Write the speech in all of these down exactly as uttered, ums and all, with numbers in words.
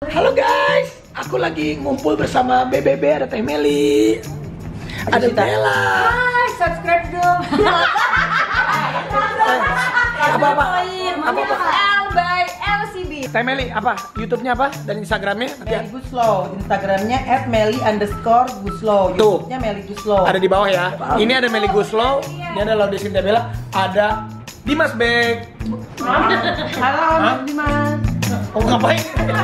Halo guys, aku lagi ngumpul bersama B B B, ada Teh Meli, ada Bella. Hai, subscribe dong. Apa apa? Apa apa? L by L C B. Teh Meli apa? YouTube-nya apa? Dan Instagramnya? Meli Guslow, Instagramnya at Meli underscore Guslow, YouTube-nya Meli Guslow. Ada di bawah ya. Ini ada Meli Guslow, ini ada Laude Cynthia Bella, ada Dimas Bek. Halo Mas Dimas. Oh ngapain?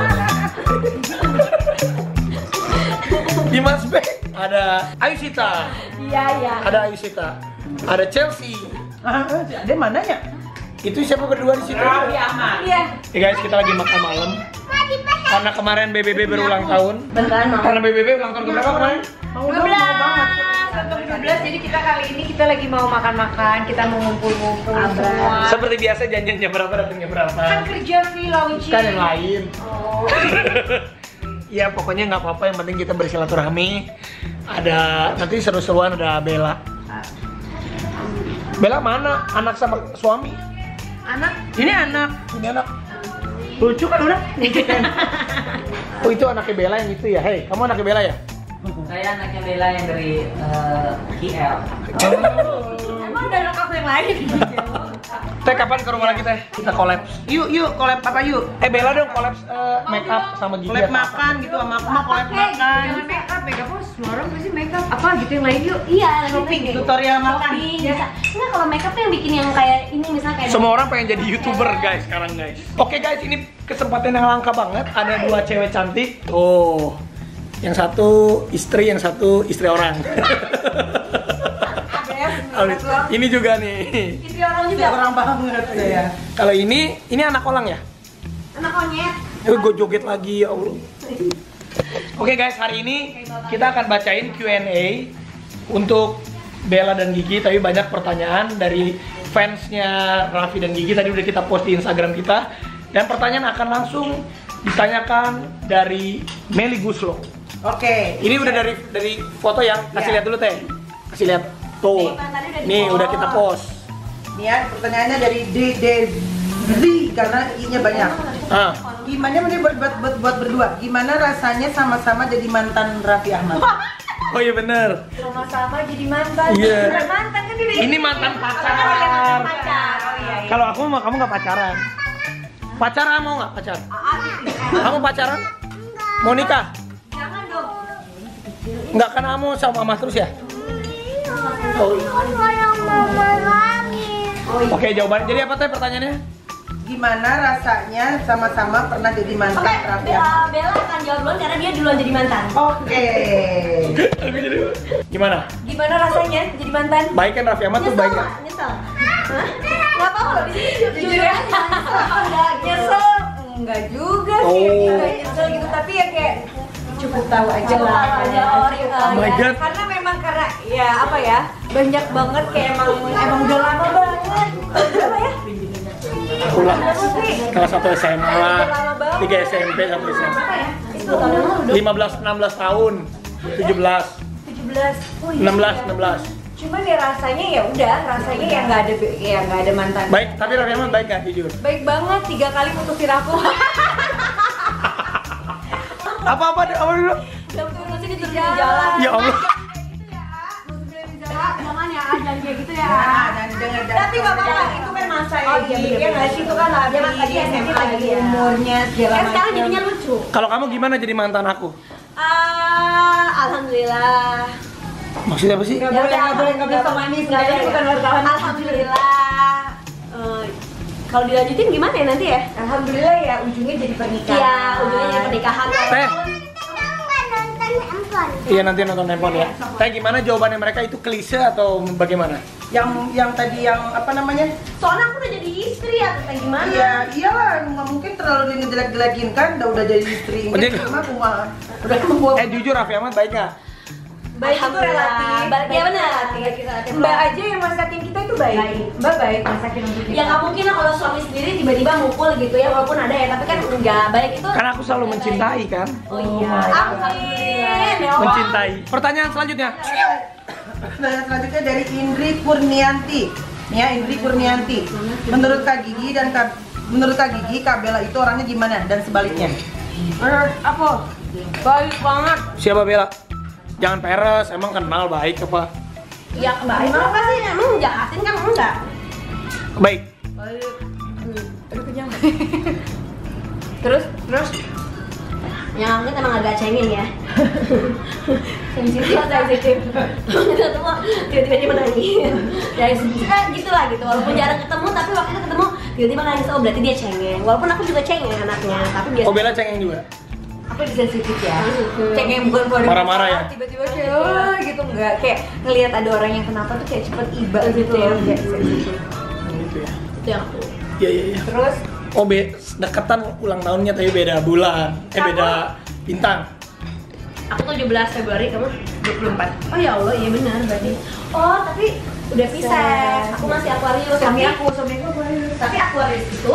Dimas Bek, ada Ayusita. Iya, iya. Ada Ayusita. Ada Chelsea. Ah, ada mananya? Itu siapa berdua di situ? Iya. Ya guys, kita lagi makan malam. Karena kemarin B B B berulang tahun. Beneran mau. Karena B B B ulang tahun keberapa kemarin? Mau dua dong, belas. mau banget. dua belas. Jadi kita kali ini kita lagi mau makan-makan, kita mau ngumpul-ngumpul semua. Seperti biasa janjiannya berapa datangnya berapa? Kan kerja free launching. Kan yang lain. Oh. Ya pokoknya nggak apa-apa, yang penting kita bersilaturahmi. Ada nanti seru-seruan, ada Bella. Bella mana? Anak sama suami? Anak. Ini anak. Ini anak. Lucu kan udah? Lucu kan? Oh itu anaknya Bella yang itu ya? Hei, kamu anaknya Bella ya? Saya anaknya Bella yang dari uh, K L. Emang ada anak aku yang lain? Teh kapan ke rumah lagi teh? Kita collab. Yuk, yuk, collab apa yuk? Eh Bella dong collab uh, make up sama Gigi. Collab makan gitu sama aku mah collab makan. Jangan make up, make up oh, semua orang pasti make up. Apa gitu yang lain yuk? Iya, lagi Shopping, pengen. tutorial makan. Biasa. Enggak, kalau makeup tuh yang bikin yang kayak ini misalnya kayak Semua orang pengen jadi YouTuber guys sekarang guys. Oke guys, ini kesempatan yang langka banget. Ada dua cewek cantik. Tuh. Yang satu istri, yang satu istri orang. Ini juga nih. Istri orang juga. Orang banget ya. Kalau ini, ini anak orang ya? Anak monyet. Eh, gue joget lagi ya Allah. Oke guys, hari ini kita akan bacain Q and A untuk Bella dan Gigi. Tapi banyak pertanyaan dari fansnya Raffi dan Gigi. Tadi udah kita post di Instagram kita. Dan pertanyaan akan langsung ditanyakan dari Meli Guslow. Oke. Ini udah dari dari foto yang kasih Ya. lihat dulu teh. Kasih lihat. Tuh. Nih udah kita post. Nih ya, pertanyaannya dari D D Z karena I-nya banyak. Ah. Gimana nih buat, buat, buat, buat berdua? Gimana rasanya sama-sama jadi mantan Raffi Ahmad? Oh iya bener. Sama-sama jadi mantan. Iya. Bukan mantan kan dia. Ini mantan pacar. Oh, iya, mantan pacar. Oh iya. iya. Kalau aku mau kamu nggak pacaran. Pacaran mau nggak pacar? Kamu pacaran? Mau nikah? Jangan dong. Nggak kan kamu sama mama terus ya? Oh. Oke jawabannya. Jadi apa teh pertanyaannya? Gimana rasanya sama-sama pernah jadi mantan Oke, Raffi Bella, Ahmad? Bella akan jawab duluan karena dia duluan jadi mantan. Oke. Aku jadi gimana? Gimana rasanya jadi mantan? Baik kan Raffi Ahmad tuh baik kan? nggak? Nyesel. Gak apa-apa loh di sini jujur ya. Enggak nyesel. Enggak juga sih. Oh. Enggak nyesel gitu tapi ya kayak cukup tahu aja Cukup lah. tahu aja, oh, iya. Oh my God. Karena memang karena ya apa ya banyak banget kayak emang emang udah lama banget. Berapa ya? Aku lah. Berapa sih? Kelas satu S M A lah. Udah lama banget. Tiga S M P sampai S M A. Berapa ya? Itu tahun yang lalu dong. lima belas enam belas tahun. tujuh belas. tujuh belas. Oh, iya. enam belas enam belas. Cuman ya rasanya ya udah rasanya ya nggak ada ya nggak ada mantan. Baik, tapi Raffi Ahmad baik nggak jujur? Baik banget tiga kali putusin aku. Apa apa apa dulu? Udah putusin di Di jalan. jalan. Ya Allah. Jangan ya, jangan kayak gitu ya. Nah, dan jangan Tapi gak apa-apa, itu kan masa Oh, iya, ini, bener, ya nggak bener. sih, itu kan lagi, Dia masa dia S M P lagi lagi ya. umurnya segala Kan sekarang macam. jadinya lucu. Kalau kamu gimana jadi mantan aku? Ah, alhamdulillah. Maksudnya apa sih? Nggak boleh, nggak boleh, nggak boleh sama ini, Nggak sebenarnya boleh. bukan wartawan. Alhamdulillah. Eh, kalau dilanjutin gimana ya nanti ya? Alhamdulillah ya, ujungnya jadi pernikahan. Iya, ujungnya jadi pernikahan. Teh. Iya nanti nonton handphone ya. Teh gimana jawabannya mereka itu klise atau bagaimana? Yang yang tadi yang apa namanya? Soalnya aku udah jadi istri ya, kayak gimana? Iya, iyalah, nggak mungkin terlalu ngejelek-jelekin kan, udah udah jadi istri. Oh, dia- Enggak, cuma aku mah udah membuat. Eh jujur Raffi Ahmad baik nggak? Baik itu Alhamdulillah. relatif. Baik, iya benar. relatif. Baik itu relatif. Mbak aja yang masakin kita itu baik. Baik. Mbak baik masakin untuk kita. Ya nggak mungkin lah kalau suami sendiri tiba-tiba mukul gitu ya, walaupun ada ya, tapi kan enggak baik itu. Karena aku selalu mencintai kan. Oh iya. Amin. Ya Allah. Mencintai. Pertanyaan selanjutnya. Pertanyaan selanjutnya dari Indri Kurnianti. Nih ya, Indri Kurnianti. Menurut Kak Gigi dan Kak menurut Kak Gigi, Kak Bella itu orangnya gimana dan sebaliknya? Eh, apa? Baik banget. Siapa Bella? Jangan peres, emang kenal baik apa? Ya baik apa sih? Emang jahatin kan enggak? Baik. Baik. Aduh kenyang. Terus, terus Yang mungkin emang agak cengeng ya. Sensitif, sensitif. Kita semua tiba-tiba dia menangis. Dari segi kan gitulah gitu. Walaupun jarang ketemu, tapi waktu itu ketemu tiba-tiba nangis. Oh berarti dia cengeng. Walaupun aku juga cengeng anaknya, tapi biasa. Oh Bella cengeng juga? aku sensitif ya. Cengeng bukan buat Marah-marah ya? tiba-tiba kayak "Wah," gitu enggak. Kayak ngelihat ada orang yang kenapa tuh kayak cepet iba gitu ya. Kayak sensitif. Gitu ya. Itu yang aku. Iya iya iya. Terus Oh be deketan ulang tahunnya tapi beda bulan. Eh beda bintang. Aku tujuh belas Februari, kamu dua puluh empat. oh ya Allah, iya benar berarti. Oh, tapi udah pisah. Aku masih Aquarius. Suami tapi aku, suami aku Aquarius. tapi Aquarius itu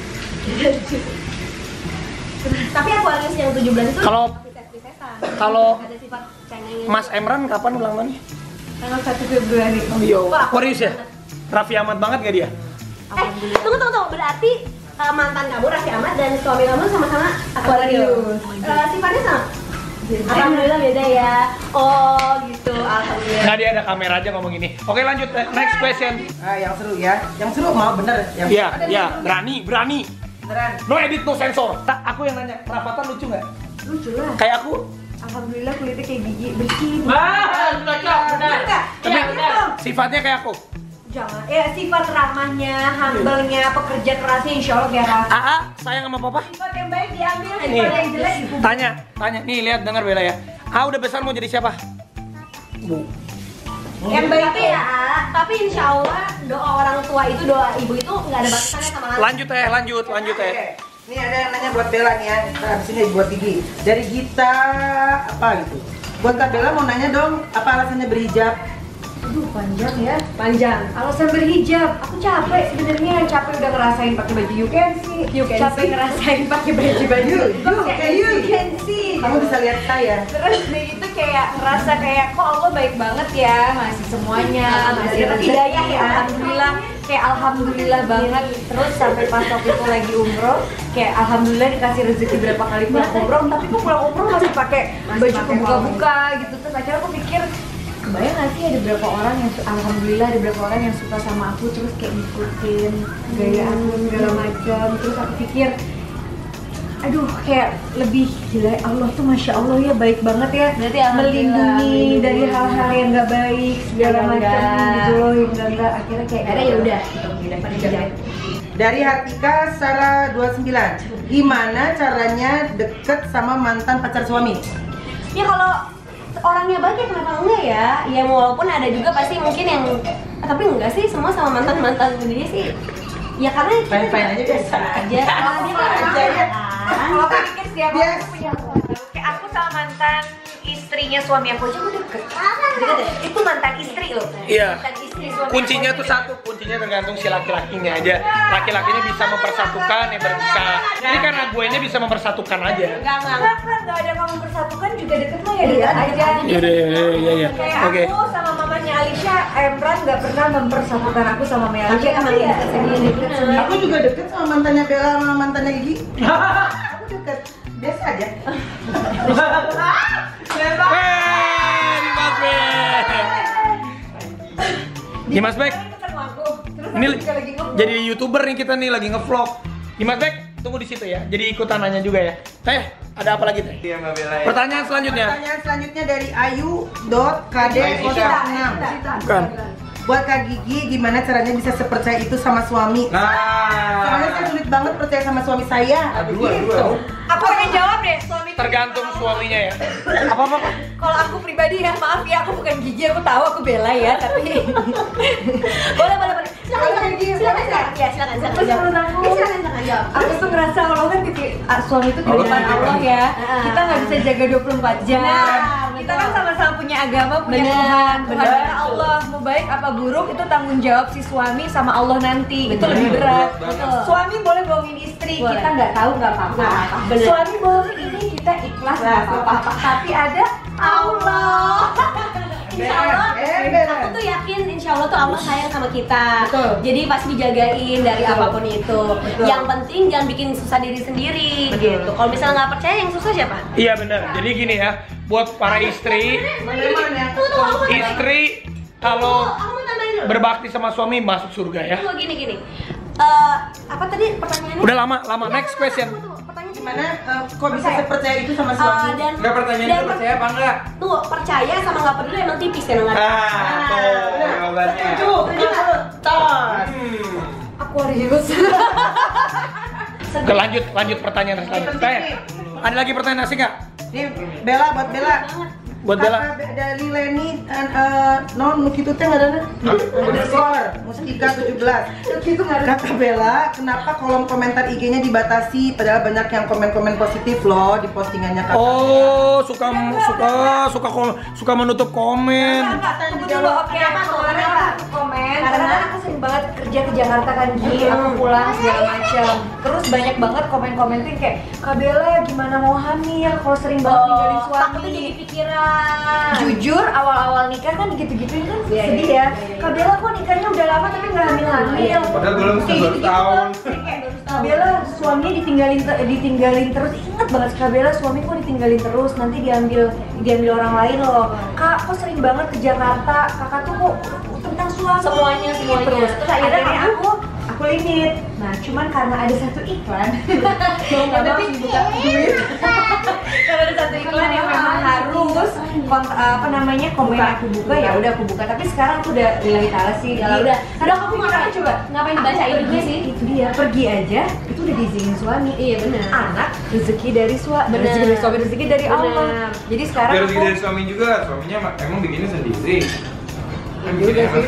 tapi Aquarius yang tujuh belas itu Kalau pisah-pisahan. kalau Ada sifat cengengnya. Mas Emran kapan ulang tahunnya? Tanggal satu Februari. Oh iya, Aquarius ya? Raffi Ahmad banget gak dia? Eh, tunggu tunggu tunggu. Berarti uh, mantan kamu Raffi Ahmad dan suami kamu sama-sama Aquarius. Uh, sifatnya sama? Alhamdulillah beda ya. Oh gitu, alhamdulillah. Nggak, dia ada kamera aja ngomong gini. Oke lanjut, next question. Ah, yang seru ya. Yang seru mau bener. Yang Iya, iya, berani, berani. beneran. No edit, no sensor. Tak, aku yang nanya, Rafathar lucu nggak? Lucu lah. Kayak aku? Alhamdulillah kulitnya kayak gigi bersih. Ah, cocok, benar. Tapi sifatnya kayak aku. Jangan. Ya sifat ramahnya, humble-nya, pekerja kerasnya insya Allah kayak Raffi. Aa, sayang sama papa? Sifat yang baik diambil, Nih, sifat yang jelek dibuang. tanya, tanya. Nih lihat, dengar Bella ya. A udah besar mau jadi siapa? Bu. Yang baik Tapi ya, tapi insya Allah doa orang tua itu, doa ibu itu nggak ada batasannya sama lain. Lanjut teh, lanjut, lanjut teh. Oke. Ini ada yang nanya buat Bella nih ya. Nah, abis ini buat Gigi. Dari Gita apa gitu? Buat Kak Bella mau nanya dong, apa alasannya berhijab? Aduh panjang ya, panjang. Alasan berhijab, aku capek sebenarnya, capek udah ngerasain pakai baju you can see, You can capek see. ngerasain pakai baju baju You, you, kayak you. you can see. Kamu bisa lihat saya. Terus udah gitu kayak ngerasa kayak kok Allah baik banget ya, ngasih semuanya, ngasih Alhamdulillah. hidayah ya, alhamdulillah. Kayak alhamdulillah banget. Terus sampai pas waktu itu lagi umroh, kayak alhamdulillah dikasih rezeki berapa kali pulang umroh, tapi kok pulang umroh masih pakai baju kebuka-buka gitu. Terus akhirnya aku pikir kebayang gak sih ada beberapa orang yang alhamdulillah ada beberapa orang yang suka sama aku terus kayak ngikutin gaya aku segala macam. Terus aku pikir aduh kayak lebih gila, Allah tuh masya Allah ya baik banget ya, Berarti alhamdulillah, melindungi dari hal-hal yang gak baik segala Yang macam enggak. gitu loh, yang enggak enggak akhirnya kayak Akhirnya ya udah, daripada Iya. hijab. Dari Hartika Sarah dua puluh sembilan. Gimana caranya deket sama mantan pacar suami? Ya kalau orangnya baik ya kenapa enggak ya? Ya walaupun ada juga pasti mungkin yang eh, tapi enggak sih, semua sama mantan-mantan sendiri sih. Ya karena kita Fine-fine aja, biasa aja. Kalau dia kan Aja ya. kalau aku pikir setiap Biasa. orang punya kayak aku sama mantan istrinya suami aku aja udah deket. Deket ya? Itu mantan istri loh. Iya. Mantan istri suami Kuncinya aku. tuh satu, kuncinya tergantung si laki-lakinya aja. Laki-lakinya bisa mempersatukan, ya bisa. Ini karena gue nya bisa mempersatukan aja. enggak enggak. Enggak kan, enggak ada kamu persatukan juga deket mah ya deket aja. Yaudah, iya, iya, iya. Kayak Oke. aku sama mamanya Alicia, Emran nggak pernah mempersatukan aku sama Maya Tapi Alicia. emang Tapi ya deket sendiri. deket sendiri. Aku juga deket sama mantannya Bella sama mantannya Gigi. Aku deket, biasa aja. Wey, Dimas Bek. Dimas Bek, Ketemu aku. Terus ini aku juga lagi nge-vlog. jadi youtuber nih kita nih lagi ngevlog. Dimas Bek, tunggu di situ ya. Jadi ikutan nanya juga ya. Teh, ada apa lagi teh? Iya Mbak Bella ya. Pertanyaan selanjutnya. Pertanyaan selanjutnya dari Ayu dot K D nol enam. Bukan. Buat Kak Gigi, gimana caranya bisa sepercaya itu sama suami? Soalnya saya Nah. sulit banget percaya sama suami saya. Aduh, Gitu. aduh. Aku pengen jawab deh, suami Tergantung suaminya ya. Apa apa? kalau aku pribadi ya, maaf ya, aku bukan Gigi, aku tahu aku Bella ya, tapi boleh boleh boleh. Silakan silakan silakan silakan. Ya silakan silakan. Terus menurut aku, Eh, silakan silakan jawab. aku tuh ngerasa Allah kan gitu, ah, suami itu Allah kehidupan kan Allah ya. Ah. Kita nggak bisa jaga dua puluh empat jam. Benar, Kita betul. kan sama-sama punya agama, punya Benar, Tuhan. Tuhan benar. kita Allah, mau baik apa buruk itu tanggung jawab si suami sama Allah nanti. Itu lebih berat. Betul. Suami boleh bohongin istri, Boleh. kita nggak tahu nggak apa-apa. Nggak apa-apa, benar. Suami bohongin ini kita ikhlas nggak apa-apa. Tapi ada Allah. Insya Allah, Eh, bener. aku tuh yakin insya insya Allah tuh Allah sayang sama kita. Betul. Jadi pasti dijagain dari Betul. apapun itu. Betul. Yang penting jangan bikin susah diri sendiri Betul. gitu. Kalau misalnya nggak percaya yang susah siapa? Iya benar. Jadi gini ya, buat para istri, Tuh tuh aku mau istri kalau Tuh, aku mau tambahin dulu. berbakti sama suami masuk surga ya. Tunggu gini gini. Eh, apa tadi pertanyaannya? Udah lama, lama. Next question. Tunggu, tunggu. Pertanyaan Gimana eh, kok bisa Percaya. sepercaya itu sama Eh, suami? dan Enggak pertanyaan dan itu percaya apa enggak? Tuh, percaya sama nggak peduli emang tipis kan nggak? Ah, tuh jawabannya. Setuju. Tos. Hmm. Aquarius. Oke, lanjut, lanjut pertanyaan selanjutnya. Teh, ada lagi pertanyaan asik nggak? Nih, Bella buat Bella. Buat Bella. Kakak dari Leni dan eh, non Nuki itu teh nggak ada underscore Mustika tujuh belas. Itu nggak ada. Kakak Bella, kenapa kolom komentar I G-nya dibatasi? Padahal banyak yang komen-komen positif loh di postingannya kakak. Oh, suka suka suka kom- suka menutup komen. Enggak, tunggu dulu. Oke, kemarin aku komen karena kan aku sering banget kerja ke Jakarta kan, Gi, aku pulang segala macam. Terus banyak banget komen-komen tuh kayak, Kak Bella gimana mau hamil kalau sering banget ninggalin Oh, takutnya suami. jadi pikiran. Jujur awal-awal nikah kan gitu-gituin kan sedih ya. Kak Bella kok nikahnya udah lama tapi nggak hamil-hamil. Padahal belum Kayak satu gitu-gitu tahun. loh. Kayak, Kak Bella suaminya ditinggalin te- ditinggalin terus. Ingat banget Kak Bella suami kok ditinggalin terus, nanti diambil diambil orang lain loh. Kak kok sering banget ke Jakarta, kakak tuh kok tentang suami Semuanya, semuanya. terus. Terus akhirnya, Akhirnya aku aku limit. Nah cuman karena ada satu iklan mau nggak mau harus buka duit. Karena ada satu iklan yang memang harus kont- apa namanya komen aku buka, ya udah aku buka. Tapi sekarang aku udah lillahi ta'ala sih. Ya udah. Kadang aku ngapain coba? Ngapain Aku dibacain pergi juga sih? Itu dia, pergi aja itu udah diizinin suami. Iya benar. Anak rezeki dari suami, Bener. rezeki dari suami, rezeki dari Bener. Allah. Jadi sekarang Biar aku dari suami juga, suaminya emang- emang bikinnya sendiri. juga sih.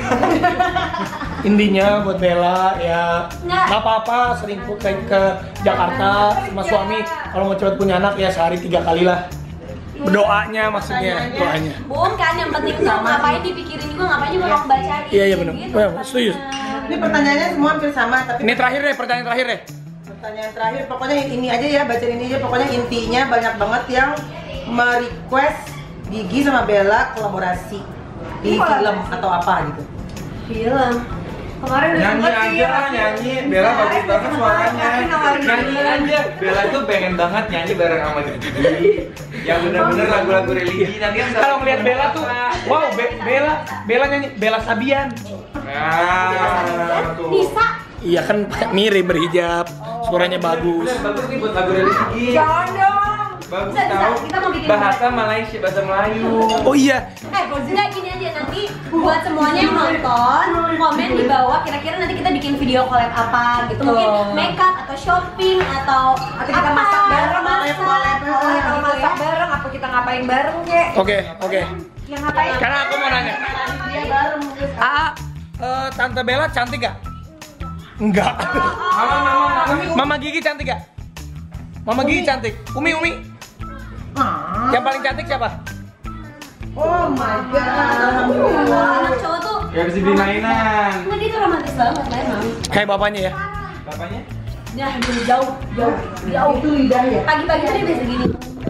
Intinya buat Bella ya Nggak. nggak apa-apa sering ke, ke, ke Jakarta sama suami kalau mau cepet punya anak ya sehari tiga kali lah berdoanya maksudnya doanya. Bukan, yang penting tuh ngapain dipikirin juga, ngapain juga kamu bacain. Iya, iya, benar. Gitu, Oh, ya, bukan setuju. benar. Ini pertanyaannya semua hampir sama, tapi Ini terakhir deh pertanyaan terakhir deh. pertanyaan terakhir pokoknya ini aja ya, baca ini aja. Pokoknya intinya banyak banget yang merequest Gigi sama Bella kolaborasi di film atau apa gitu. Film. Kemarin udah Nyanyi sempet sih, aja lah, tapi- nyanyi. Bella bagus banget suaranya. Tapi nawarin Nyanyi dia. aja. Bella tuh pengen banget nyanyi bareng sama Gigi. Yang bener-bener lagu-lagu religi. Nanti yang Kalau ngeliat Bella tuh, wow, Be- Bella, Bella nyanyi Bella Sabian. Nah, tuh. Bisa. Iya kan mirip berhijab, suaranya bagus. Bener, bagus nih buat lagu religi. Jangan dong. Bagus Bisa, bisa. tahu. Kita mau bikin Bahasa Malaysia, bahasa Melayu. Oh iya, Eh, enggak gini aja nanti buat semuanya yang nonton komen di bawah kira-kira nanti kita bikin video collab apa gitu, mungkin makeup atau shopping atau Atau kita apa, masak bareng, masak. collab, collab. Kalau masak bareng, apa kita ngapain bareng kek? oke oke. Yang ngapain? Sekarang aku mau nanya, Dia bareng mungkin. Aa, eh, Tante Bella cantik gak? Enggak. Mama, mama, mama. Mama Gigi cantik gak? Mama Gigi cantik. Umi, Umi. Ah. Yang paling cantik siapa? Oh my god. Anak cowok tuh Gak bisa beli mainan. nggak, dia tuh romantis banget lah emang. Kayak bapaknya ya. Bapaknya? Nah, dulu jauh, jauh, jauh. Itu lidah ya. Pagi-pagi tuh dia biasa gini.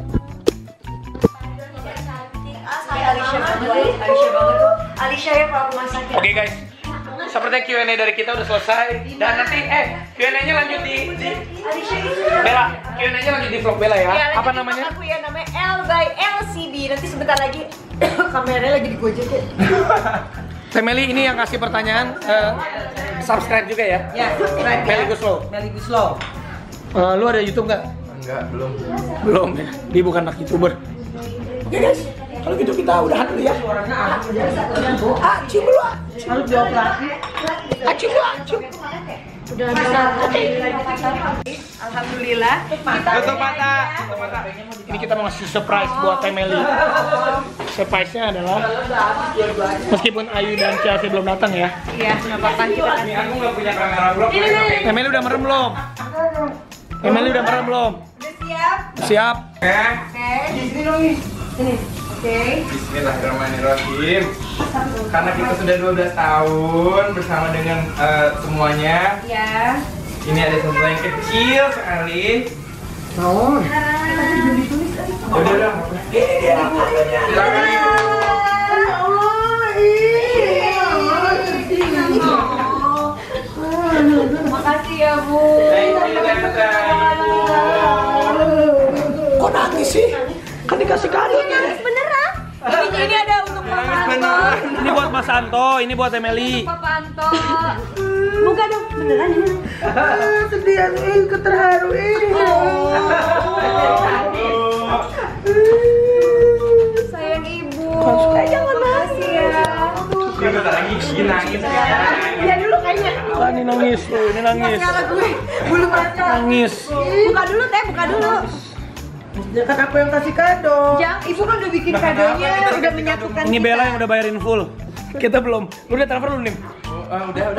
Kayak Alicia banget, Alicia banget tuh. Alicia ya kalau aku masakin. Oke guys, sepertinya Q and A dari kita udah selesai. Dan nanti eh Q and A-nya lanjut di, di Alicia itu. Bella. Q and A-nya lanjut di vlog Bella ya. Ya, lanjut Apa di namanya? vlog Aku ya namanya L by L C B. Nanti sebentar lagi kameranya lagi digojek ya. Temeli ini yang kasih pertanyaan, eh, subscribe juga ya. Ya, subscribe ya. Meli Guslow. Meli Guslow. Eh, lu ada YouTube nggak? Enggak, belum. Belum ya. Dia bukan anak YouTuber. Oke guys, kalau gitu kita udahan dulu ya. Ah, cium dulu. ah. Harus dioperasi. Ah, cium dulu. ah, cium. Udah bisa. Alhamdulillah. Tutup mata. Tutup mata. Ini kita mau ngasih surprise buat Temeli. Surprise-nya adalah meskipun Ayu dan Chelsea belum datang ya. Iya, nggak apa-apa kita Ini aku nggak punya kamera vlog. Temeli udah merem belum? Temeli udah merem belum? Udah siap? Siap. Oke. Oke. Di sini dong nih. Sini. Oke. Bismillahirrahmanirrahim. Karena kita sudah dua belas tahun bersama dengan eh, semuanya. Ya. Ini ada sesuatu yang kecil sekali. Naon? Udah, udah. Silakan, Ibu. Ya Allah, ih. Kan dikasih kado nih. Nangis beneran. Ini, ini ada untuk Papa Anto. Ini buat Mas Anto, ini buat Emily. Papa Anto. Buka dong, beneran ini. Ah, sedih aku, eh, keterharu ini. Sayang ibu. Jangan Makasih ya. Gue udah nangis, nangis. Ya dulu kayaknya. Ah, ini nangis tuh, ini nangis. gue bulu mata. Nangis. Buka dulu teh, buka dulu. Ya kan aku yang kasih kado. Jang, ibu kan udah bikin kadonya, udah menyatukan Ini kita. Bella yang udah bayarin full. Kita belum. Lu udah transfer belum, Nim? Ah, udah, udah.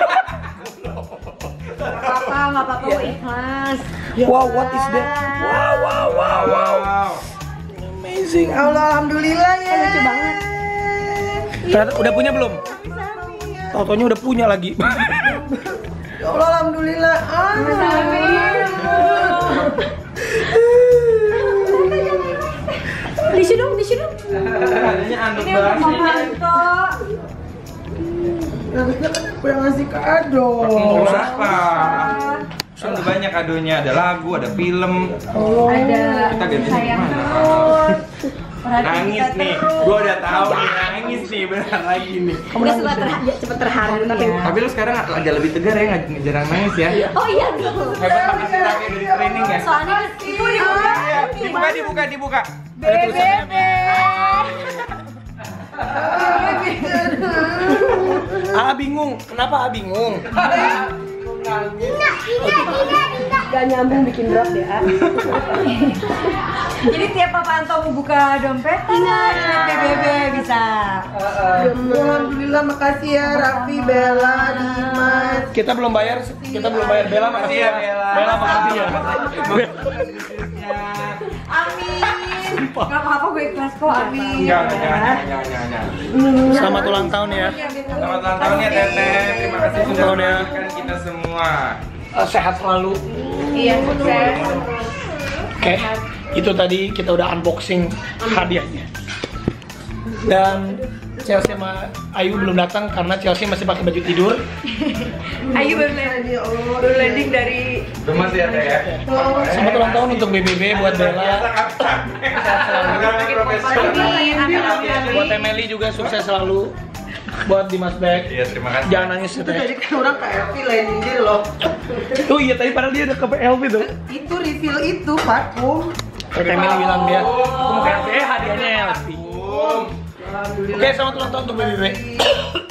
Apa, nggak apa-apa, Bu, ikhlas. Wow, what is that? Wow, wow, wow, wow. Wow. Amazing. Allah, alhamdulillah ya. Lucu banget. Ternyata udah punya belum? Tau-taunya udah punya lagi. Ya Allah, alhamdulillah. Ah. Disu dong, disu dong. Adanya anduk Ini untuk Papa banget. Anto. Harusnya kan aku yang ngasih kado. Kenapa? Kan udah banyak kadonya, ada lagu, ada film. Ada Kita ganti sayang gimana? terus. Perhatiin Nangis kita nih, terus. gua udah tahu nih nangis nih benar lagi nih. Udah sempat terharu, cepet terharu tapi. Tapi lu sekarang agak lebih tegar ya, nggak nggak jarang nangis ya. Oh iya dong. Hebat makasih Raffi dari training ya. Soalnya ibu dibuka. Iya, dibuka, dibuka, dibuka. Ada tulisannya, Mi. Ah bingung, kenapa Ah bingung? Gak nyambung bikin drop deh, ah. Jadi tiap Papa Anto mau buka dompetnya, B B B bisa. Alhamdulillah, makasih ya Raffi, Bella, Dimas. Kita belum bayar, kita belum bayar Bella, makasih ya. Bella makasih ya. Amin. Gak apa-apa, gue ikhlas kok. Amin. Enggak, enggak, jangan, jangan, jangan, jangan. Selamat ulang tahun ya. Selamat ulang tahun ya Teteh. Terima kasih sudah Tahun ya. menonton kita semua. Eh, sehat selalu. Iya, sukses. Oke, itu tadi kita udah unboxing hadiahnya. Dan Chelsea sama Ayu belum datang karena Chelsea masih pakai baju tidur. Ayo baru landing, baru landing dari Gemes ya Teh ya. Selamat ulang tahun untuk B B B buat Bella. Buat Emily juga sukses selalu. Buat Dimas Beck. Iya, terima kasih. Jangan nangis ya, Itu tadi Teh. kan orang K F C landing diri loh. Oh iya, tadi padahal dia udah ke P L V tuh. Itu refill itu parfum. Kayak Emily bilang dia, aku mau P L V, eh hadiahnya L V. Boom. Alhamdulillah. Oke, selamat ulang tahun untuk B B B.